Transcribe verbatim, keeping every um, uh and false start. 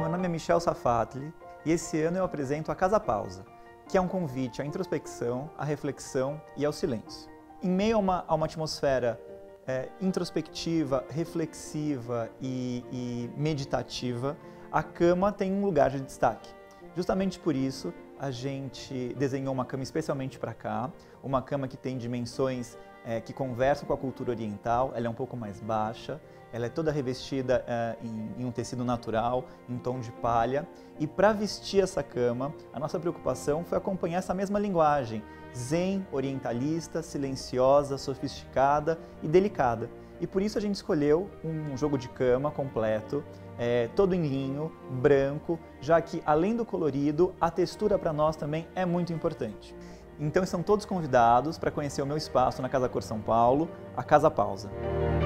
meu nome é Michel Safatli e esse ano eu apresento a Casa Pausa, que é um convite à introspecção, à reflexão e ao silêncio. Em meio a uma, a uma atmosfera é, introspectiva, reflexiva e, e meditativa, a cama tem um lugar de destaque. Justamente por isso, a gente desenhou uma cama especialmente para cá, uma cama que tem dimensões é, que conversam com a cultura oriental, ela é um pouco mais baixa, ela é toda revestida é, em, em um tecido natural, em tom de palha, e para vestir essa cama, a nossa preocupação foi acompanhar essa mesma linguagem, zen, orientalista, silenciosa, sofisticada e delicada. E por isso a gente escolheu um jogo de cama completo, é, todo em linho, branco, já que além do colorido, a textura para nós também é muito importante. Então estão todos convidados para conhecer o meu espaço na Casa Cor São Paulo, a Casa Pausa.